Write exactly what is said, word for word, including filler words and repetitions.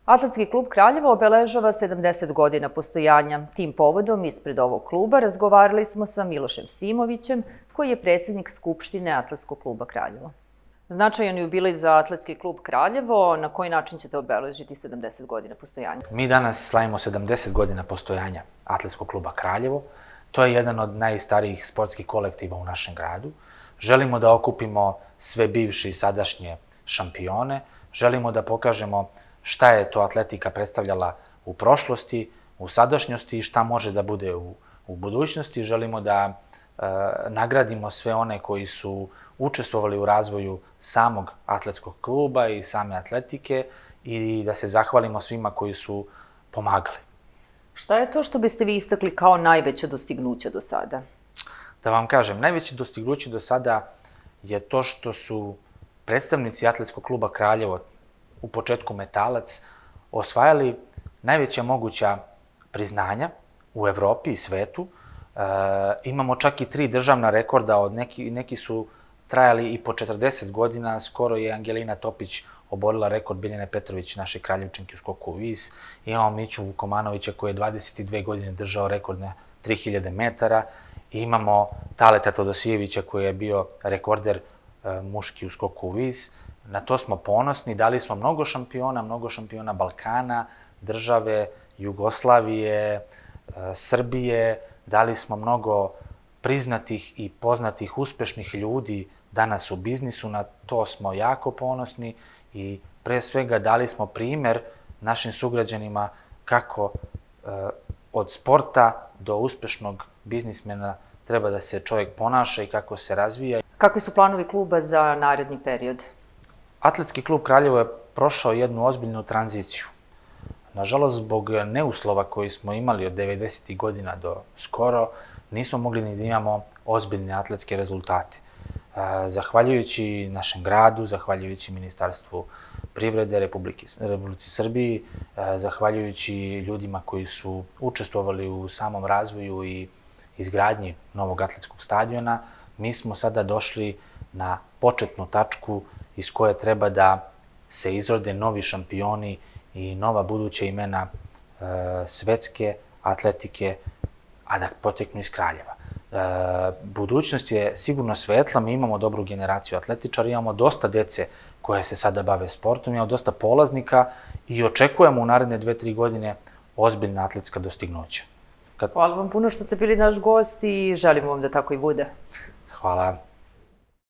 Atletski klub Kraljevo obeležava sedamdeset godina postojanja. Tim povodom ispred ovog kluba razgovarali smo sa Milošem Simovićem, koji je predsjednik Skupštine Atletskog kluba Kraljevo. Značajan jubilej za Atletski klub Kraljevo. Na koji način ćete obeležiti sedamdeset godina postojanja? Mi danas slavimo sedamdeset godina postojanja Atletskog kluba Kraljevo. To je jedan od najstarijih sportskih kolektiva u našem gradu. Želimo da okupimo sve bivše i sadašnje šampione. Želimo da pokažemo šta je to atletika predstavljala u prošlosti, u sadašnjosti i šta može da bude u, u budućnosti. Želimo da e, nagradimo sve one koji su učestvovali u razvoju samog atletskog kluba i same atletike i da se zahvalimo svima koji su pomagali. Šta je to što biste vi istakli kao najveće dostignuće do sada? Da vam kažem, najveće dostignuće do sada je to što su predstavnici Atletskog kluba Kraljevo, u početku Metalac, osvajali najveća moguća priznanja u Evropi i svetu. E, imamo čak i tri državna rekorda, od neki, neki su trajali i po četrdeset godina. Skoro je Angelina Topić oborila rekord Biljane Petrović, naše Kraljevčanke u skoku u vis. Imamo Miću Vukomanovića koji je dvadeset dve godine držao rekord na tri hiljade metara. I imamo Taleta Todosijevića koji je bio rekorder e, muški u skoku u vis. Na to smo ponosni, dali smo mnogo šampiona, mnogo šampiona Balkana, države, Jugoslavije, Srbije, dali smo mnogo priznatih i poznatih uspešnih ljudi danas u biznisu, na to smo jako ponosni i pre svega dali smo primer našim sugrađanima kako od sporta do uspešnog biznismena treba da se čovjek ponaša i kako se razvija. Kakvi su planovi kluba za naredni period? Atletski klub Kraljevo je prošao jednu ozbiljnu tranziciju. Nažalost, zbog neuslova koji smo imali od devedesetih godina do skoro, nismo mogli ni da imamo ozbiljne atletske rezultate. Zahvaljujući našem gradu, zahvaljujući Ministarstvu privrede Republike, Republike Srbiji, zahvaljujući ljudima koji su učestvovali u samom razvoju i izgradnji novog atletskog stadiona, mi smo sada došli na početnu tačku iz koje treba da se izrode novi šampioni i nova buduća imena e, svetske atletike, a da poteknu iz Kraljeva. E, budućnost je sigurno svetla, mi imamo dobru generaciju atletičara, imamo dosta dece koje se sada bave sportom, imamo dosta polaznika i očekujemo u naredne dve, tri godine ozbiljna atletska dostignuća. Kad... Hvala vam puno što ste bili naš gost i želimo vam da tako i bude. Hvala.